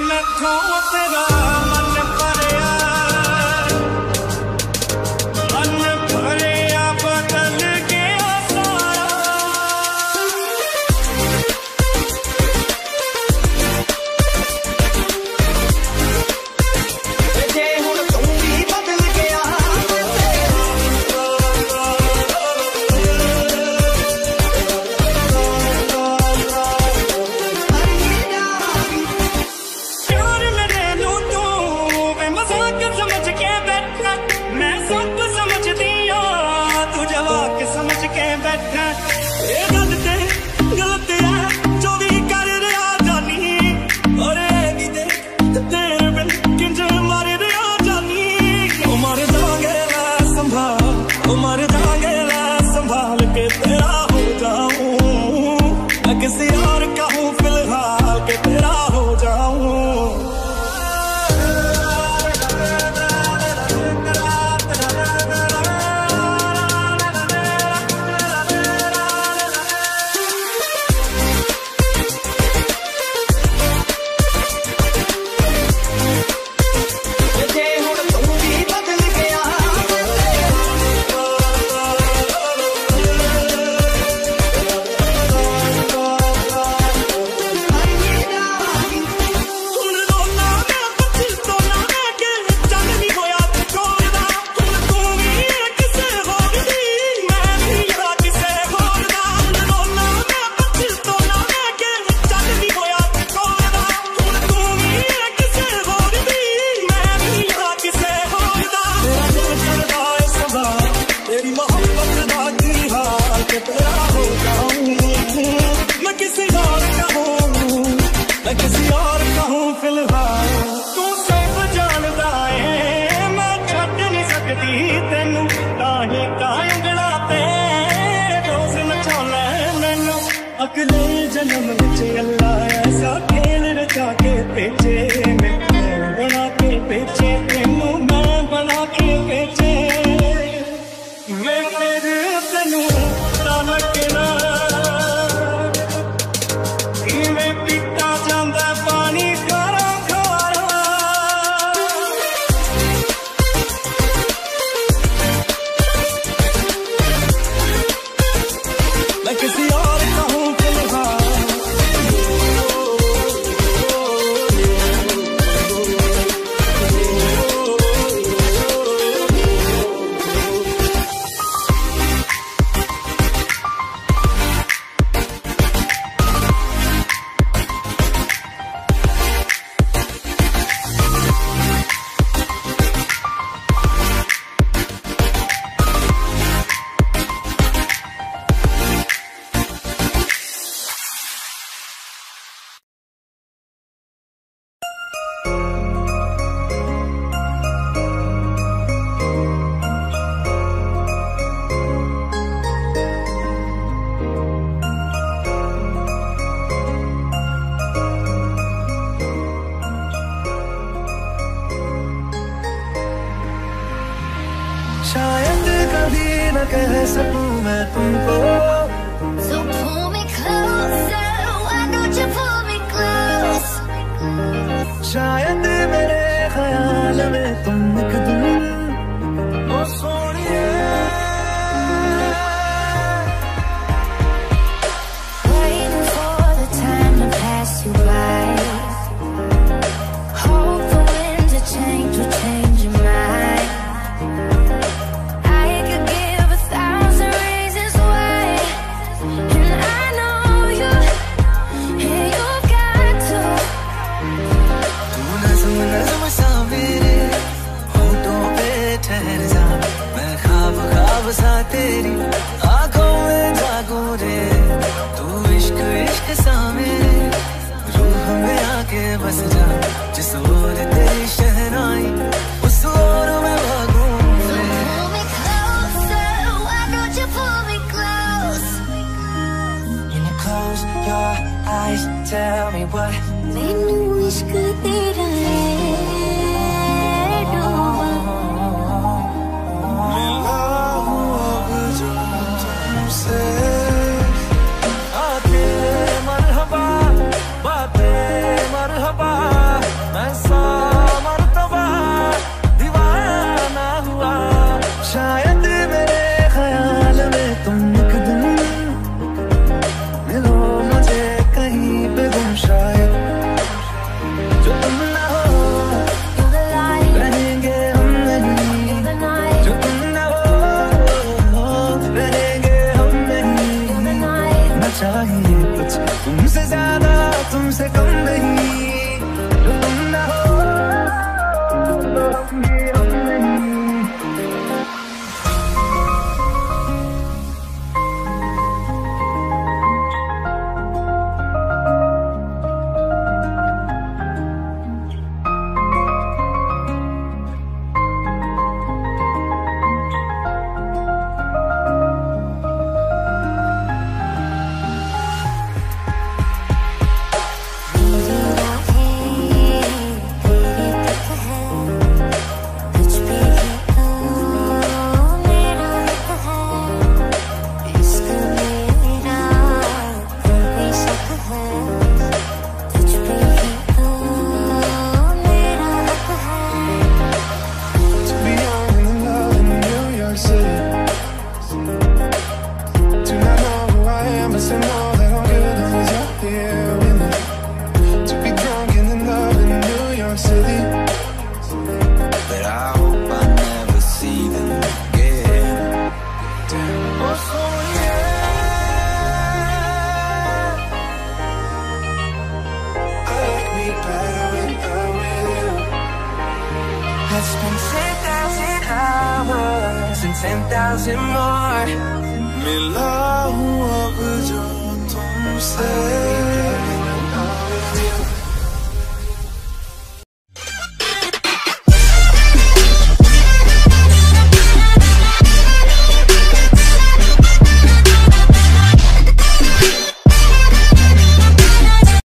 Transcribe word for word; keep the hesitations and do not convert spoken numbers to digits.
शायद कभी न कह सकूं मैं तुमको। So pull me closer, why don't you pull me close? शायद मेरे ख्याल में तुम एक दिन ओ सोनिए। Waiting for the time to pass you by, hope the wind to change will change your mind. सा तेरी आंखों में जागो रे, तू इश्क इश्क सा मेरे रूह में आके बस जा। जिस ओर तेरी शहनाई उस ओर मैं भागूं रे। Pull me closer, why don't you pull me close? When you close your eyes, tell me what मैनू इश्क तेरा है आके मरहबा बातें मरहबा Let's spend ten thousand hours and ten thousand more. मिला हूँ अब जो तुमसे